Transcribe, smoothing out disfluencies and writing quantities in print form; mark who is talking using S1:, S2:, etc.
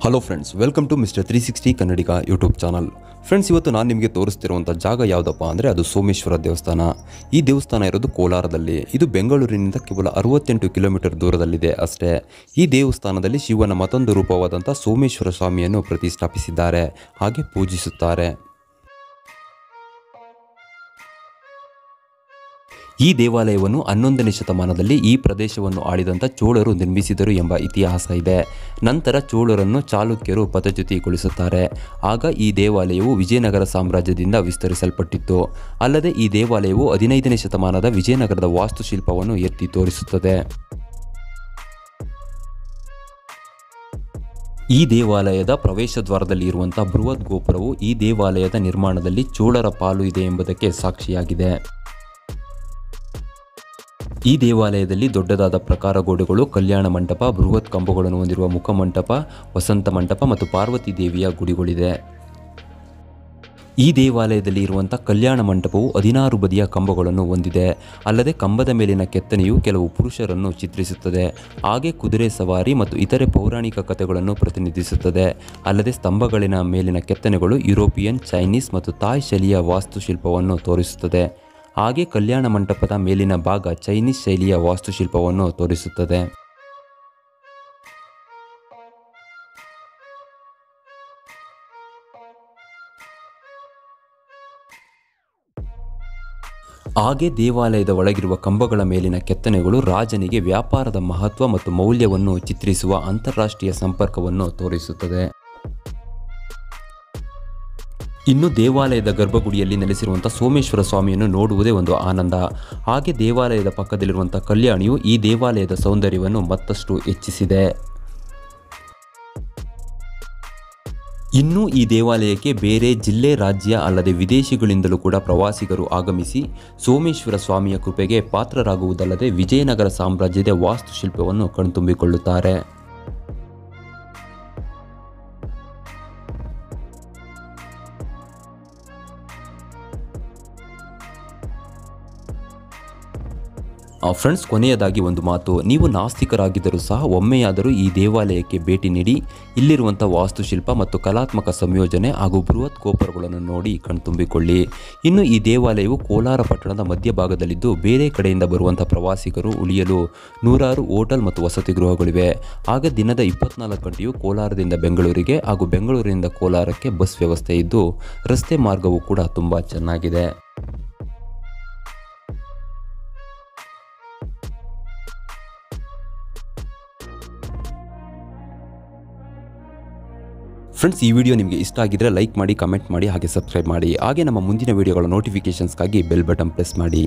S1: Hello friends, welcome to mister 360 Kannadiga YouTube channel. Friends, ಇವತ್ತು ನಾನು ನಿಮಗೆ ತೋರಿಸ್ತಿರುವಂಥ ಜಾಗ ಯಾವುದಪ್ಪ ಅಂದರೆ ಅದು ಸೋಮೇಶ್ವರ ದೇವಸ್ಥಾನ. ಈ ದೇವಸ್ಥಾನ ಇರೋದು ಕೋಲಾರದಲ್ಲಿ. ಇದು ಬೆಂಗಳೂರಿನಿಂದ ಕೇವಲ 68 ಕಿಲೋಮೀಟರ್ ದೂರದಲ್ಲಿದೆ ಅಷ್ಟೇ. ಈ ದೇವಸ್ಥಾನದಲ್ಲಿ ಶಿವನ ಮತ್ತೊಂದು ರೂಪವಾದಂಥ ಸೋಮೇಶ್ವರ ಸ್ವಾಮಿಯನ್ನು ಪ್ರತಿಷ್ಠಾಪಿಸಿದ್ದಾರೆ, ಹಾಗೆ ಪೂಜಿಸುತ್ತಾರೆ. ಈ ದೇವಾಲಯವನ್ನು 11ನೇ ಶತಮಾನದಲ್ಲಿ ಈ ಪ್ರದೇಶವನ್ನು ಆಳಿದಂಥ ಚೋಳರು ನಿರ್ಮಿಸಿದರು ಎಂಬ ಇತಿಹಾಸ ಇದೆ. ನಂತರ ಚೋಳರನ್ನು ಚಾಲುಕ್ಯರು ಪದಚ್ಯುತಿಗೊಳಿಸುತ್ತಾರೆ. ಆಗ ಈ ದೇವಾಲಯವು ವಿಜಯನಗರ ಸಾಮ್ರಾಜ್ಯದಿಂದ ವಿಸ್ತರಿಸಲ್ಪಟ್ಟಿತ್ತು. ಅಲ್ಲದೆ ಈ ದೇವಾಲಯವು 15ನೇ ಶತಮಾನದ ವಿಜಯನಗರದ ವಾಸ್ತುಶಿಲ್ಪವನ್ನು ಎತ್ತಿ ತೋರಿಸುತ್ತದೆ. ಈ ದೇವಾಲಯದ ಪ್ರವೇಶ ದ್ವಾರದಲ್ಲಿ ಇರುವಂಥ ಬೃಹತ್ ಗೋಪುರವು ಈ ದೇವಾಲಯದ ನಿರ್ಮಾಣದಲ್ಲಿ ಚೋಳರ ಪಾಲು ಇದೆ ಎಂಬುದಕ್ಕೆ ಸಾಕ್ಷಿಯಾಗಿದೆ. ಈ ದೇವಾಲಯದಲ್ಲಿ ದೊಡ್ಡದಾದ ಪ್ರಾಕಾರ ಗೋಡೆಗಳು, ಕಲ್ಯಾಣ ಮಂಟಪ, ಬೃಹತ್ ಕಂಬಗಳನ್ನು ಹೊಂದಿರುವ ಮುಖಮಂಟಪ, ವಸಂತ ಮಂಟಪ ಮತ್ತು ಪಾರ್ವತಿ ದೇವಿಯ ಗುಡಿಗಳಿದೆ. ಈ ದೇವಾಲಯದಲ್ಲಿ ಇರುವಂಥ ಕಲ್ಯಾಣ ಮಂಟಪವು 16 ಬದಿಯ ಕಂಬಗಳನ್ನು ಹೊಂದಿದೆ. ಅಲ್ಲದೆ ಕಂಬದ ಮೇಲಿನ ಕೆತ್ತನೆಯು ಕೆಲವು ಪುರುಷರನ್ನು ಚಿತ್ರಿಸುತ್ತದೆ. ಹಾಗೆ ಕುದುರೆ ಸವಾರಿ ಮತ್ತು ಇತರೆ ಪೌರಾಣಿಕ ಕಥೆಗಳನ್ನು ಪ್ರತಿನಿಧಿಸುತ್ತದೆ. ಅಲ್ಲದೆ ಸ್ತಂಭಗಳಿನ ಮೇಲಿನ ಕೆತ್ತನೆಗಳು ಯುರೋಪಿಯನ್, ಚೈನೀಸ್ ಮತ್ತು ಥಾಯ್ ಶೈಲಿಯ ವಾಸ್ತುಶಿಲ್ಪವನ್ನು ತೋರಿಸುತ್ತದೆ. ಹಾಗೆ ಕಲ್ಯಾಣ ಮಂಟಪದ ಮೇಲಿನ ಭಾಗ ಚೈನೀಸ್ ಶೈಲಿಯ ವಾಸ್ತುಶಿಲ್ಪವನ್ನು ತೋರಿಸುತ್ತದೆ. ಹಾಗೆ ದೇವಾಲಯದ ಒಳಗಿರುವ ಕಂಬಗಳ ಮೇಲಿನ ಕೆತ್ತನೆಗಳು ರಾಜನಿಗೆ ವ್ಯಾಪಾರದ ಮಹತ್ವ ಮತ್ತು ಮೌಲ್ಯವನ್ನು ಚಿತ್ರಿಸುವ ಅಂತಾರಾಷ್ಟ್ರೀಯ ಸಂಪರ್ಕವನ್ನು ತೋರಿಸುತ್ತದೆ. ಇನ್ನು ದೇವಾಲಯದ ಗರ್ಭಗುಡಿಯಲ್ಲಿ ನೆಲೆಸಿರುವಂಥ ಸೋಮೇಶ್ವರ ಸ್ವಾಮಿಯನ್ನು ನೋಡುವುದೇ ಒಂದು ಆನಂದ. ಹಾಗೆ ದೇವಾಲಯದ ಪಕ್ಕದಲ್ಲಿರುವಂಥ ಕಲ್ಯಾಣಿಯು ಈ ದೇವಾಲಯದ ಸೌಂದರ್ಯವನ್ನು ಮತ್ತಷ್ಟು ಹೆಚ್ಚಿಸಿದೆ. ಇನ್ನು ಈ ದೇವಾಲಯಕ್ಕೆ ಬೇರೆ ಜಿಲ್ಲೆ, ರಾಜ್ಯ ಅಲ್ಲದೆ ವಿದೇಶಿಗಳಿಂದಲೂ ಕೂಡ ಪ್ರವಾಸಿಗರು ಆಗಮಿಸಿ ಸೋಮೇಶ್ವರ ಸ್ವಾಮಿಯ ಕೃಪೆಗೆ ಪಾತ್ರರಾಗುವುದಲ್ಲದೆ ವಿಜಯನಗರ ಸಾಮ್ರಾಜ್ಯದ ವಾಸ್ತುಶಿಲ್ಪವನ್ನು ಕಣ್ತುಂಬಿಕೊಳ್ಳುತ್ತಾರೆ. ಫ್ರೆಂಡ್ಸ್, ಕೊನೆಯದಾಗಿ ಒಂದು ಮಾತು. ನೀವು ನಾಸ್ತಿಕರಾಗಿದ್ದರೂ ಸಹ ಒಮ್ಮೆಯಾದರೂ ಈ ದೇವಾಲಯಕ್ಕೆ ಭೇಟಿ ನೀಡಿ ಇಲ್ಲಿರುವಂಥ ವಾಸ್ತುಶಿಲ್ಪ ಮತ್ತು ಕಲಾತ್ಮಕ ಸಂಯೋಜನೆ ಹಾಗೂ ಬೃಹತ್ ಗೋಪುರಗಳನ್ನು ನೋಡಿ ಕಣ್ತುಂಬಿಕೊಳ್ಳಿ. ಇನ್ನು ಈ ದೇವಾಲಯವು ಕೋಲಾರ ಪಟ್ಟಣದ ಮಧ್ಯಭಾಗದಲ್ಲಿದ್ದು ಬೇರೆ ಕಡೆಯಿಂದ ಬರುವಂಥ ಪ್ರವಾಸಿಗರು ಉಳಿಯಲು ನೂರಾರು ಹೋಟೆಲ್ ಮತ್ತು ವಸತಿ ಗೃಹಗಳಿವೆ. ಆಗ ದಿನದ 24 ಗಂಟೆಯೂ ಕೋಲಾರದಿಂದ ಬೆಂಗಳೂರಿಗೆ ಹಾಗೂ ಬೆಂಗಳೂರಿನಿಂದ ಕೋಲಾರಕ್ಕೆ ಬಸ್ ವ್ಯವಸ್ಥೆ ಇದ್ದು ರಸ್ತೆ ಮಾರ್ಗವೂ ಕೂಡ ತುಂಬ ಚೆನ್ನಾಗಿದೆ. ಫ್ರೆಂಡ್ಸ್, ಈ ವಿಡಿಯೋ ನಿಮಗೆ ಇಷ್ಟ ಆಗಿದ್ರೆ ಲೈಕ್ ಮಾಡಿ, ಕಮೆಂಟ್ ಮಾಡಿ, ಹಾಗೆ ಸಬ್ಸ್ಕ್ರೈಬ್ ಮಾಡಿ. ಹಾಗೆ ನಮ್ಮ ಮುಂದಿನ ವಿಡಿಯೋಗಳ ನೋಟಿಫಿಕೇಷನ್ಸ್ಗಾಗಿ ಬೆಲ್ ಬಟನ್ ಪ್ರೆಸ್ ಮಾಡಿ.